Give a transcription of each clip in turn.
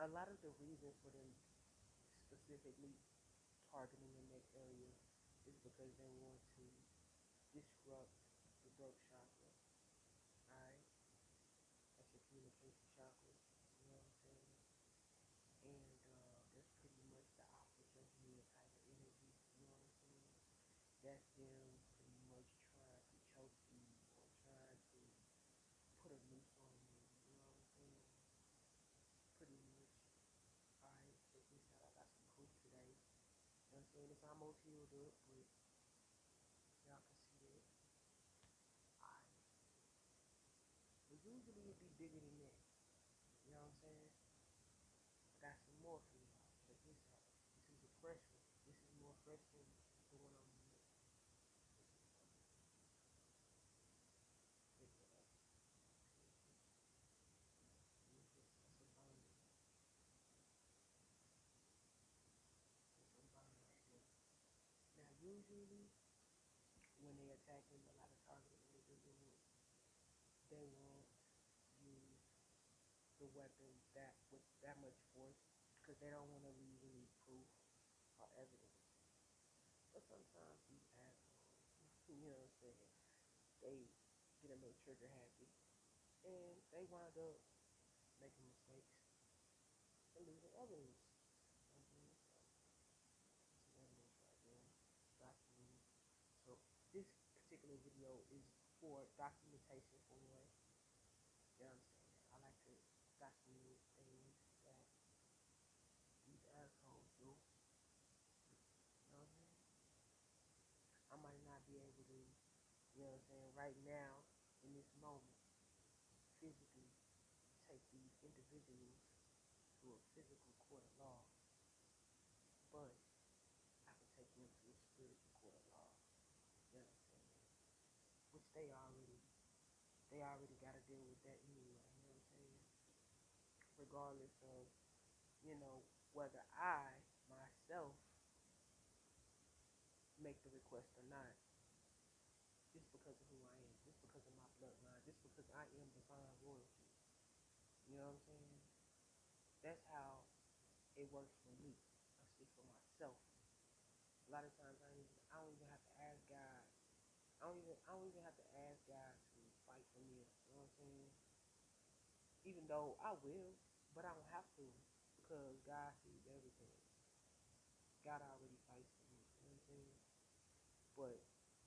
a lot of the reason for them specifically targeting in that area is because they want to disrupt the throat chakra. Alright? That's your communication chakra. You know what I'm saying? And that's pretty much the opposite of me type of energy. You know what I'm saying? That's them pretty much trying to choke you or trying to put a noose on you. You know what I'm saying? Pretty much. Alright, check this out. I got some proof today. You know what I'm saying? It's almost healed up, but y'all can see that. Alright. But usually it'd be bigger than that. You know what I'm saying? I got some more for y'all. Check this out. This is a fresh one. This is more fresh than the one I'm gonna make. Check that out. That's a burner. That's a burner right there. Now usually when they attacking a lot of targeted individuals, they won't use the weapon that with that much force because they don't want to leave any proof or evidence. But sometimes these assholes, you know what I'm saying, they get a little trigger happy and they wind up making mistakes and losing evidence. Okay, so this is evidence right there. Documented. So this particular video is for documentation for one. You know what I'm saying? I like to document things that these assholes do. You know what I'm saying? I might not be able to, you know what I'm saying, right now in this moment, physically take these individuals to a physical court of law, but I can take them to a spiritual court of law. You know what I'm saying? Which they already got to deal with that anyway. You know what I'm saying? Regardless of, you know, whether I myself make the request or not, just because of who I am, just because of my bloodline, just because I am divine royalty. You know what I'm saying? That's how it works for me. I speak for myself. A lot of times I don't even have to ask God. I don't even have to ask God to fight for me. You know what I'm saying? Even though I will, but I don't have to because God sees everything. God already fights for me. You know what I'm saying? But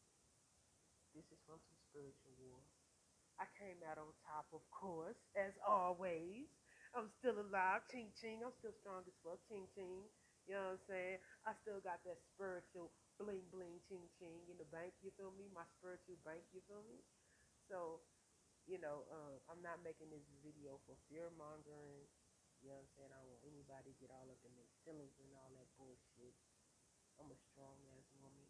this is from some spiritual war. I came out on top, of course, as always. I'm still alive, ching ching. I'm still strong as fuck, ching ching. You know what I'm saying? I still got that spiritual bling bling, ching ching in the bank. You feel me? My spiritual bank. You feel me? So, I'm not making this video for fear mongering. You know what I'm saying? I don't want anybody to get all up in their feelings and all that bullshit. I'm a strong ass woman.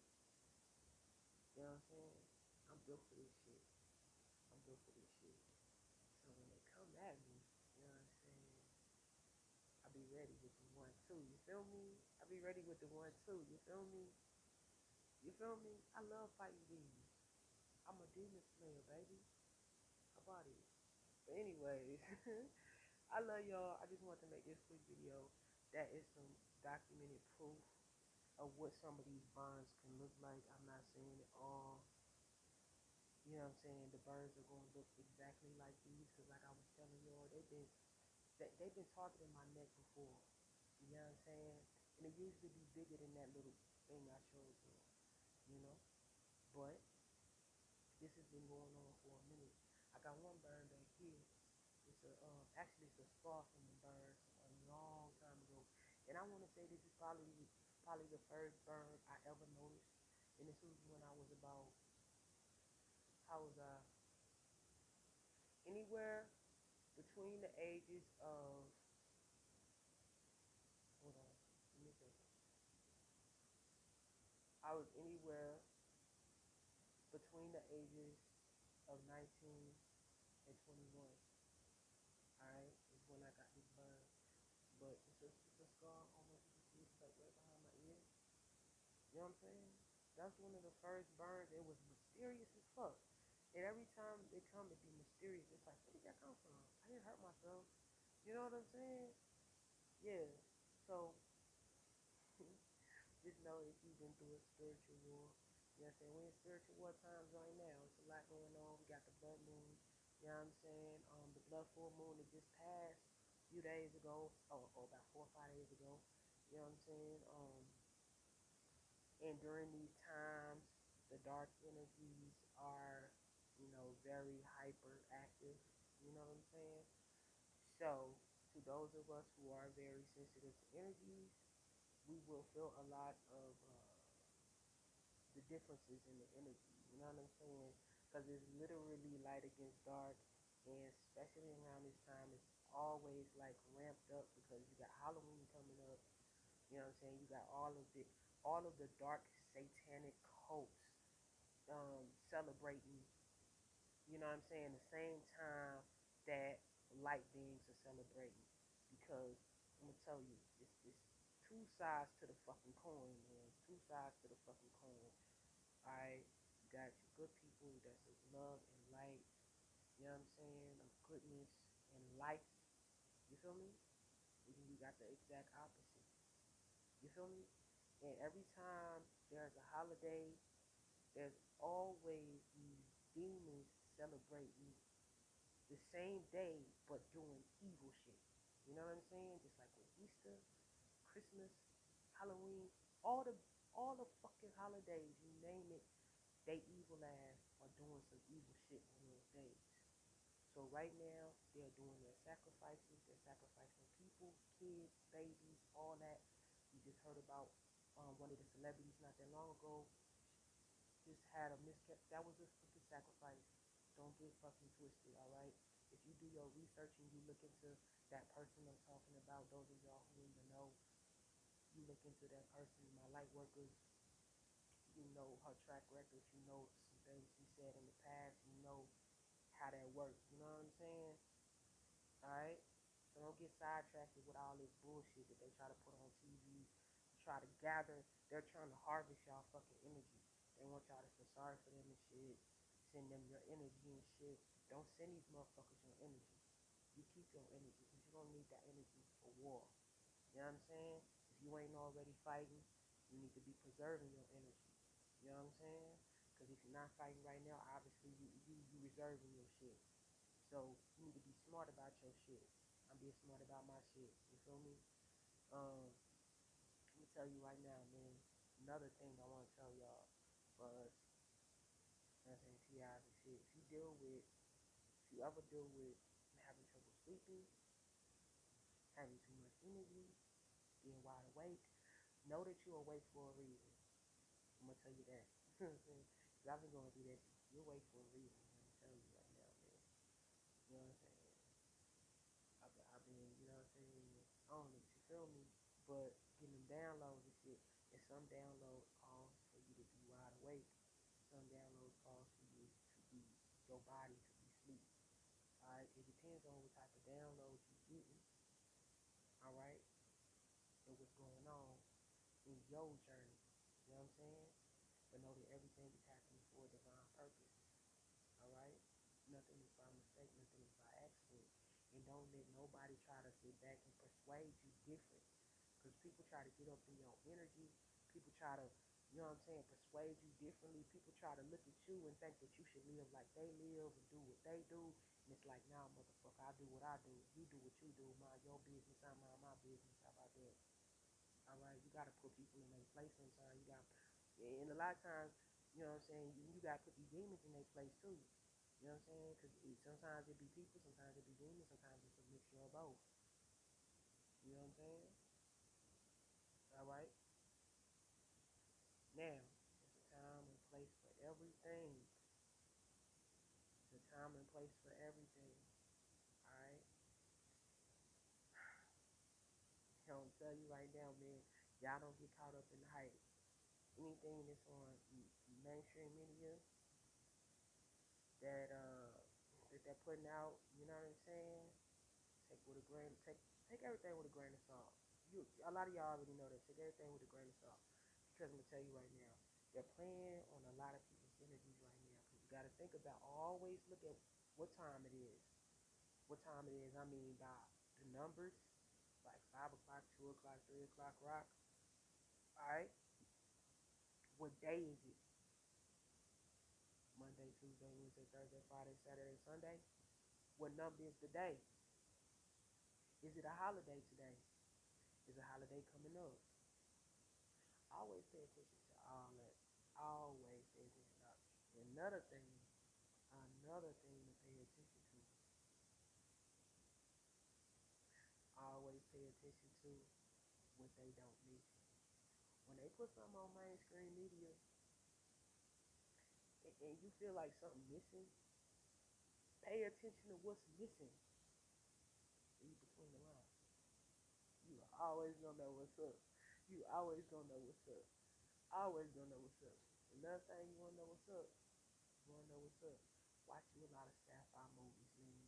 You know what I'm saying? I'm built for this shit. I'm built for this shit. So when they come at me, you know what I'm saying? I'll be ready with the 1-2. You feel me? I'll be ready with the 1-2. You feel me? You feel me? I love fighting demons. I'm a demon slayer, baby. How about it? But anyways, I love y'all. I just want to make this quick video. That is some documented proof of what some of these burns can look like. I'm not saying it all. You know what I'm saying? The burns are going to look exactly like these because like I was telling y'all, they've been targeting my neck before. You know what I'm saying? And it usually be bigger than that little thing I showed you. You know? But this has been going on for a minute. I got one burn back here. Actually it's a scar from the burn a long time ago. And I want to say this is probably the first burn I ever noticed. And this was when I was about, how was I? Anywhere between the ages of, hold on, let me think. I was anywhere between the ages of 19 and 21. Alright, is when I got this burn. But it's a scar almost, you can see it's like right behind my ear. You know what I'm saying? That's one of the first burns. It was mysterious as fuck. And every time they come, it be mysterious. It's like, where did that come from? I didn't hurt myself. You know what I'm saying? Yeah. So just know if you've been through a spiritual war, you know what I'm saying? We're in spiritual war times right now. It's a lot going on. We got the blood moon, you know what I'm saying? The blood full moon that just passed a few days ago, or about 4 or 5 days ago. You know what I'm saying? And during these times, the dark energies are, very hyperactive. You know what I'm saying? So, to those of us who are very sensitive to energies, we will feel a lot of the differences in the energy. You know what I'm saying? Because it's literally light against dark, and especially around this time, it's always like ramped up because you got Halloween coming up. You know what I'm saying? You got all of the dark satanic cults celebrating. You know what I'm saying? The same time that light beings are celebrating, because I'm gonna tell you, it's two sides to the fucking coin, man. Two sides to the fucking coin. Alright, you got your good people that's of love and light, you know what I'm saying, of goodness and life. You feel me? And then you got the exact opposite. You feel me? And every time there's a holiday, there's always these demons celebrating the same day but doing evil shit. You know what I'm saying? Just like with Easter, Christmas, Halloween, all the all the fucking holidays, you name it, they evil ass are doing some evil shit on those days. So right now, they're doing their sacrifices. They're sacrificing people, kids, babies, all that. You just heard about one of the celebrities not that long ago just had a miscarriage. That was a stupid sacrifice. Don't get fucking twisted, all right? If you do your research and you look into that person I'm talking about, those of y'all who in the know, you look into that person, my light workers, you know her track record, you know some things she said in the past, you know how that works. You know what I'm saying? Alright? So don't get sidetracked with all this bullshit that they try to put on TV, try to gather. They're trying to harvest y'all fucking energy. They want y'all to feel sorry for them and shit. Send them your energy and shit. Don't send these motherfuckers your energy. You keep your energy because you're going to need that energy for war. You know what I'm saying? If you ain't already fighting, you need to be preserving your energy. You know what I'm saying? Because if you're not fighting right now, obviously you reserving your shit. So you need to be smart about your shit. I'm being smart about my shit. You feel me? Let me tell you right now, man. Another thing I want to tell y'all was, as in TIs and shit. If you ever deal with having trouble sleeping, having too much energy, being wide awake, know that you're awake for a reason. I'm gonna tell you that. Cause I've been going through that. You're awake for a reason. I'm telling you right now, man. You know what I'm saying? I've been, you know what I'm saying? I don't know if you feel me, but getting them downloads and shit, and some downloads cause for you to be wide awake. Some downloads cause for you to be, your body to be asleep. Alright? It depends on what type of downloads you're getting. Alright? And what's going on in your journey. You know what I'm saying? But know that everything is happening for a divine purpose. Alright? Nothing is by mistake, nothing is by accident. And don't let nobody try to sit back and persuade you different. Because people try to get up in your energy. People try to, you know what I'm saying, persuade you differently. People try to look at you and think that you should live like they live and do what they do. And it's like, nah, motherfucker, I do what I do. You do what you do. Mind your business. I mind my business. How about that? All right? You got to put people in their place sometimes. You got, and a lot of times, you know what I'm saying, you got to put these demons in their place too. You know what I'm saying? Because sometimes it be people, sometimes it be demons, sometimes it's a mixture of both. You know what I'm saying? All right. Now, it's a time and place for everything. It's a time and place for everything. All right. I'm gonna tell you right now, man. Y'all don't get caught up in the hype. Anything that's on mainstream media that they're putting out, you know what I'm saying? Take everything with a grain of salt. A lot of y'all already know that. Take everything with a grain of salt. Because I'm gonna tell you right now, they're playing on a lot of people's energies right now. Because you gotta think about, always look at what time it is. What time it is. I mean by the numbers, like 5 o'clock, 2 o'clock, 3 o'clock rock. Alright? What day is it? Monday, Tuesday, Wednesday, Thursday, Friday, Saturday, Sunday? What number is the day? Is it a holiday today? Is a holiday coming up? Always pay attention to all that. Always pay attention to all. Another thing to pay attention to. Always pay attention to what they don't mention. When they put something on mainstream media and you feel like something missing, pay attention to what's missing. Read between the lines. You always gonna know what's up. You always gonna know what's up. Always gonna know what's up. Another thing you wanna know what's up. You wanna know what's up. Watch you a lot of sci-fi movies, man.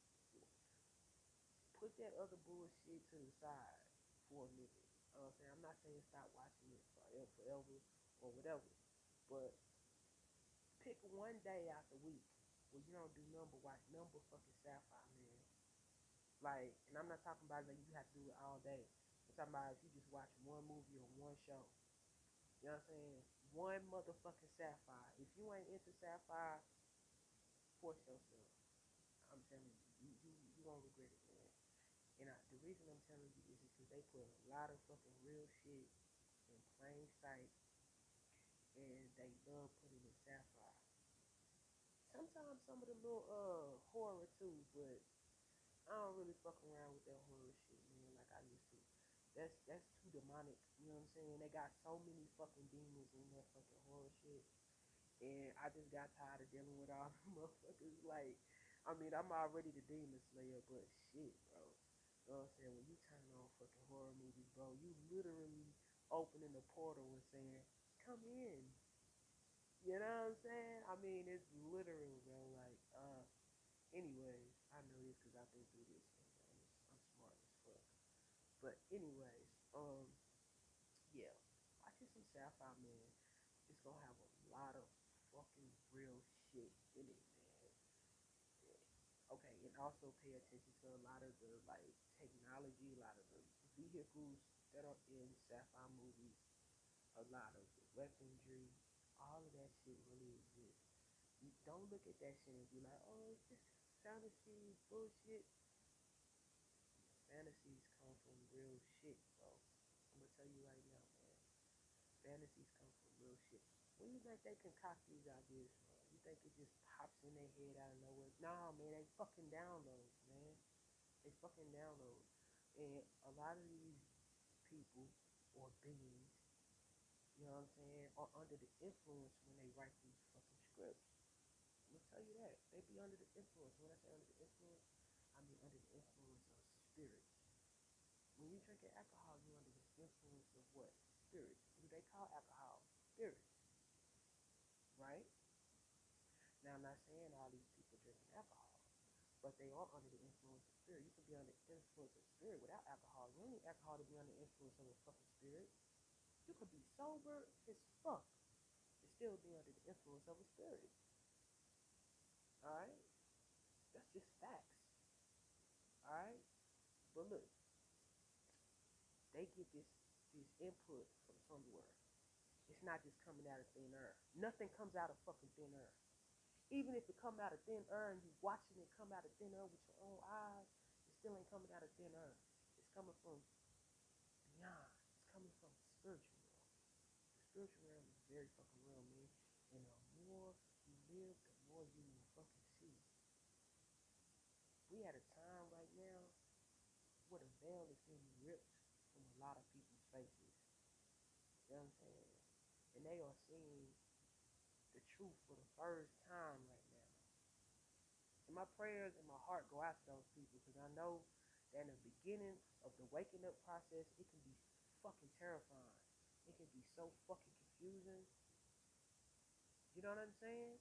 Put that other bullshit to the side for a minute. You know what I'm saying? I'm not saying stop watching it forever or whatever, but pick one day out the week where you don't do nothing but watch nothing but fucking sci-fi, man. Like, and I'm not talking about like you have to do it all day. I'm talking about if you just watch one movie or one show. You know what I'm saying? One motherfucking sci-fi. If you ain't into sci-fi, force yourself. I'm telling you, you won't regret it, man. And the reason I'm telling you is because they put a lot of fucking real shit in plain sight, and they love putting in sci-fi. Sometimes some of the little horror too, but I don't really fuck around with that horror shit, man, like I used to. That's too demonic, you know what I'm saying? They got so many fucking demons in that fucking horror shit. And I just got tired of dealing with all the motherfuckers. Like, I mean, I'm already the demon slayer, but shit, bro. You know what I'm saying? When you turn on fucking horror movies, bro, you literally opening the portal and saying, come in. You know what I'm saying? I mean, it's literal, bro. Like, anyways, I know this because I've been through this, man. I'm smart as fuck. But anyways, yeah, watching some sci-fi, man. It's gonna have a lot of fucking real shit in it, man. Yeah. Okay, and also pay attention to a lot of the like technology, a lot of the vehicles that are in sci-fi movies, a lot of the weaponry, all of that shit really exists. You don't look at that shit and be like, oh, it's just fantasy bullshit. Fantasies come from real shit, bro. I'm gonna tell you right now, man. Fantasies come from real shit. Where do you think they concoct these ideas from? You think it just pops in their head out of nowhere? Nah, man, they fucking downloads, man. They fucking download. And a lot of these people or beings, you know what I'm saying, are under the influence when they write these fucking scripts. I'm gonna tell you that. They be under the influence. When I say under the influence, I mean under the influence of spirits. When you drink alcohol, you're under the influence of what? Spirits. What do they call alcohol? Spirits. Right? Now, I'm not saying all these people drinking alcohol, but they are under the influence of spirit. You can be under the influence of spirit without alcohol. You don't need alcohol to be under the influence of a fucking spirit. You could be sober as fuck and still be under the influence of a spirit. Alright? That's just facts. Alright? But look, they get this input from somewhere. It's not just coming out of thin air. Nothing comes out of fucking thin air. Even if it come out of thin air and you watching it come out of thin air with your own eyes, it still ain't coming out of thin air. It's coming from beyond. It's coming from the spiritual realm. The spiritual realm is very fucking real, man. And the more you live, the more you will fucking see. We at a time right now where the veil is being ripped from a lot of people's faces. You know what I'm saying? And they are seeing the truth for the first time right now. And my prayers and my heart go out to those people because I know that in the beginning of the waking up process, it can be fucking terrifying. It can be so fucking confusing. You know what I'm saying?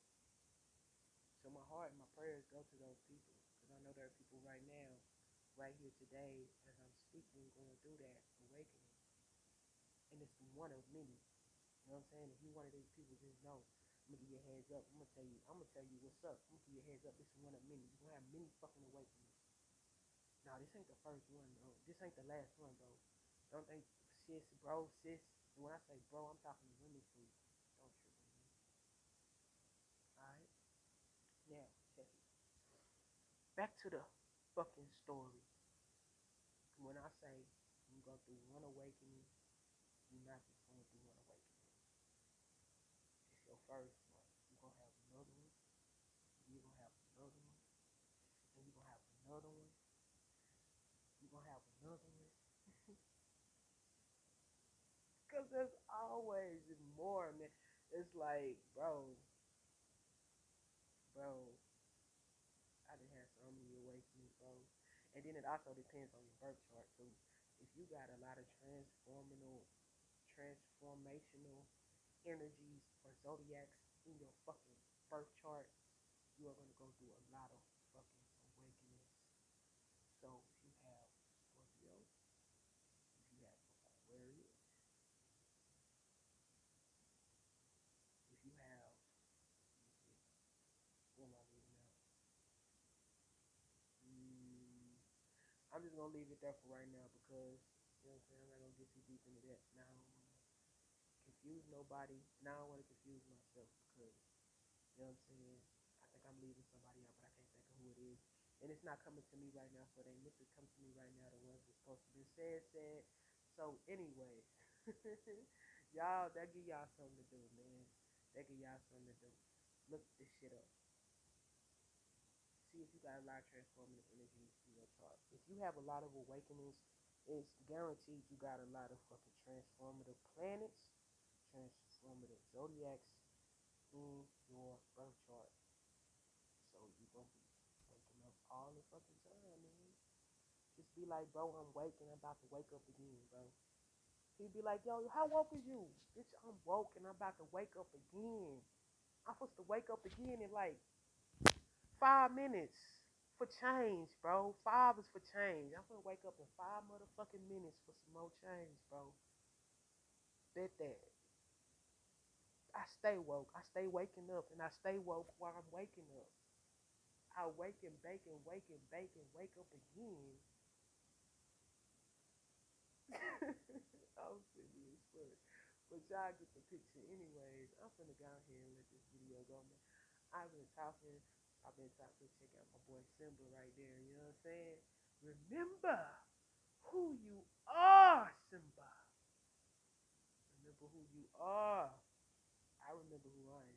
So my heart and my prayers go to those people because I know there are people right now, right here today, as I'm speaking, going through that awakening. And it's one of many. You know what I'm saying? If you're one of these people, just know. I'm gonna give you a heads up. I'm gonna tell you what's up. I'm gonna give you a heads up. This is one of many. You're gonna have many fucking awakenings. No, this ain't the first one, bro. This ain't the last one, bro. Don't think sis, bro, sis. And when I say bro, I'm talking to women too. Don't trip on me. Alright? Now, check it. Back to the fucking story. When I say you go through one awakening, you're not just going through one awakening. It's your first one. You're gonna have another one, you're gonna have another one, and you're gonna have another one, you're gonna have another one. Cause there's always more, man. It's like, bro, I done had so many awakenings, bro. And then it also depends on your birth chart too. If you got a lot of transformational energies or zodiacs in your fucking birth chart, you are gonna go through a lot of fucking awakenings. So if you have Scorpio, if you have Aquarius, if you have, what am I leaving out? I'm just gonna leave it there for right now because you know what I'm saying. I'm not gonna get too deep into that. Now I don't wanna confuse nobody. Now I don't wanna confuse myself because you know what I'm saying. I think I'm leaving somebody out, but I can't think of who it is. And it's not coming to me right now, so they meant to come to me right now. The ones that's supposed to be said. So anyway, y'all, that give y'all something to do, man. That give y'all something to do. Look this shit up. See if you got a lot of transformative energy in your chart. If you have a lot of awakenings, it's guaranteed you got a lot of fucking transformative planets, transformative zodiacs in your birth chart. So you're gonna be waking up all the fucking time, man. Just be like, bro, I'm waking, I'm about to wake up again, bro. He'd be like, yo, how woke are you? Bitch, I'm woke and I'm about to wake up again. I'm supposed to wake up again in like 5 minutes for change, bro. 5 is for change. I'm gonna wake up in 5 motherfucking minutes for some more change, bro. Bet that. I stay woke. I stay waking up and I stay woke while I'm waking up. I wake and bake and wake and bake and wake up again. I'm serious, but y'all get the picture anyways. I'm finna go out here and let this video go, man. I've been talking. Check out my boy Simba right there. You know what I'm saying? Remember who you are, Simba. Remember who you are. I remember who I